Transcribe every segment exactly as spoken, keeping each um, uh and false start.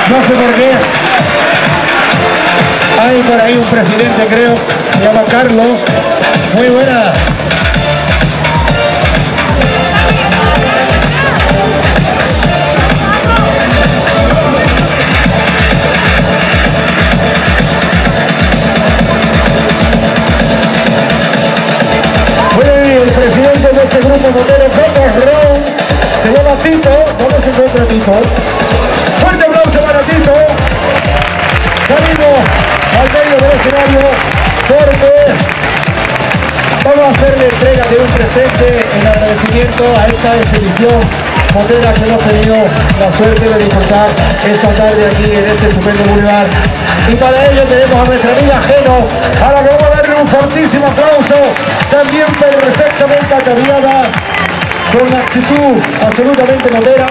No sé por qué. Hay por ahí un presidente, creo, se llama Carlos. Muy buena. El presidente de este grupo motero, Pocos Round, se llama Tito. ¿Dónde se encuentra Tito? Fuerte aplauso para Tito. Salimos al medio del escenario porque vamos a hacer la entrega de un presente en agradecimiento a esta exhibición motera que hemos tenido la suerte de disfrutar esta tarde aquí en este estupendo boulevard. Y para ello tenemos a nuestra amiga Geno, a la que vamos a darle un fortísimo aplauso, también perfectamente ataviada, con actitud absolutamente motera.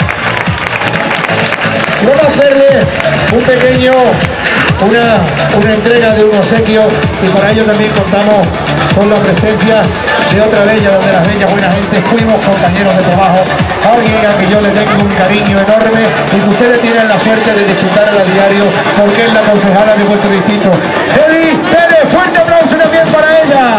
Y vamos a hacerle un pequeño, una, una entrega de un obsequio, y para ello también contamos con la presencia de otra bella, donde las bellas buena gente fuimos compañeros de trabajo, alguien a que yo le tengo un cariño enorme y que ustedes tienen la suerte de disfrutar a diario porque es la concejala de vuestro distrito. Eli Pérez, fuerte aplauso también para ella.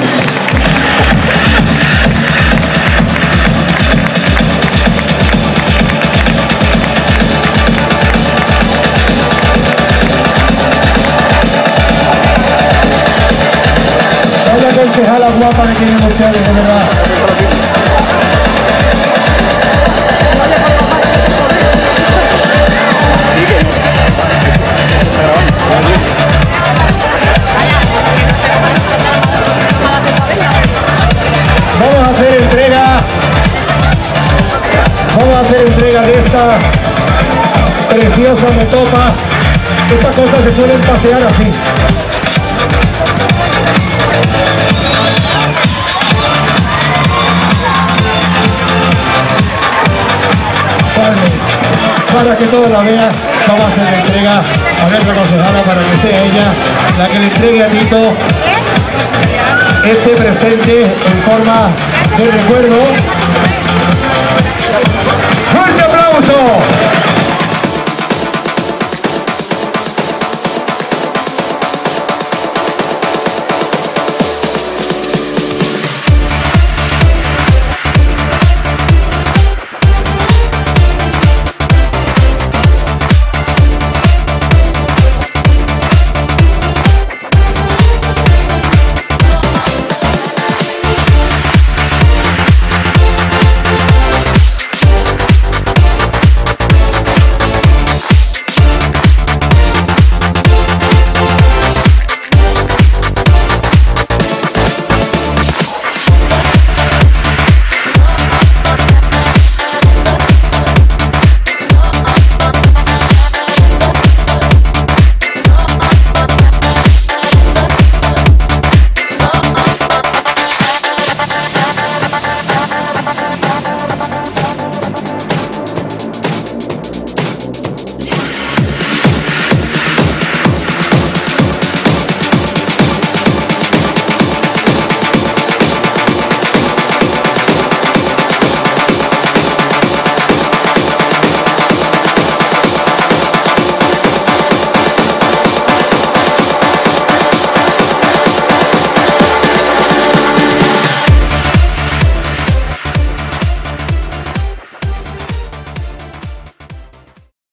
La concejala guapa de quienes ustedes, de verdad. Vamos a hacer entrega. Vamos a hacer entrega de esta preciosa metopa. Estas cosas se suelen pasear así. Para que todos la vean, vamos a hacer la entrega a nuestra concejala para que sea ella la que le entregue a Tito este presente en forma de recuerdo. ¡Fuerte aplauso!